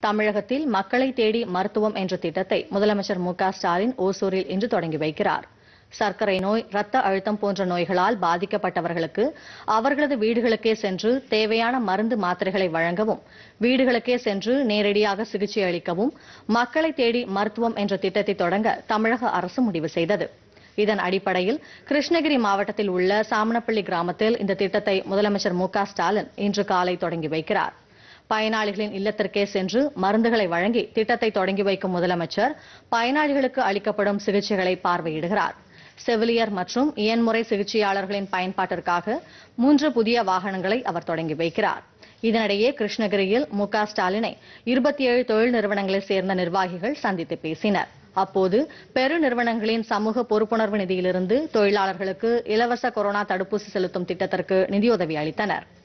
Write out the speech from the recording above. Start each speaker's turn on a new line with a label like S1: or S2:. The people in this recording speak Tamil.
S1: தமிழகத்தில் மக்களை தேடி மருத்துவம் என்ற திட்டத்தை முதலமைச்சர் மு.க.ஸ்டாலின் ஓசூரில் இன்று தொடங்கி வைக்கிறார். சர்க்கரை நோய், ரத்த அழுத்தம் போன்ற நோய்களால் பாதிக்கப்பட்டவர்களுக்கு அவர்களது வீடுகளுக்கே சென்று தேவையான மருந்து மாத்திரைகளை வழங்கவும், வீடுகளுக்கே சென்று நேரடியாக சிகிச்சை அளிக்கவும் மக்களை தேடி மருத்துவம் என்ற திட்டத்தை தொடங்க தமிழக அரசு முடிவு செய்தது. இதன் அடிப்படையில் கிருஷ்ணகிரி மாவட்டத்தில் உள்ள சாமனப்பள்ளி கிராமத்தில் இந்த திட்டத்தை முதலமைச்சர் மு.க.ஸ்டாலின் இன்று காலை தொடங்கி வைக்கிறார். பயனாளிகளின் இல்லத்திற்கே சென்று மருந்துகளை வழங்கி திட்டத்தை தொடங்கி வைக்கும் முதலமைச்சர் பயனாளிகளுக்கு அளிக்கப்படும் சிகிச்சைகளை பார்வையிடுகிறார். செவிலியர் மற்றும் இயன்முறை சிகிச்சையாளர்களின் பயன்பாட்டிற்காக 3 புதிய வாகனங்களை அவர் தொடங்கி வைக்கிறார். இதனிடையே கிருஷ்ணகிரியில் மு.க.ஸ்டாலினை 27 தொழில் நிறுவனங்களைச் சேர்ந்த நிர்வாகிகள் சந்தித்து பேசினர். அப்போது பெருநிறுவனங்களின் சமூக பொறுப்புணர்வு நிதியிலிருந்து தொழிலாளர்களுக்கு இலவச கொரோனா தடுப்பூசி செலுத்தும் திட்டத்திற்கு நிதியுதவி அளித்தனர்.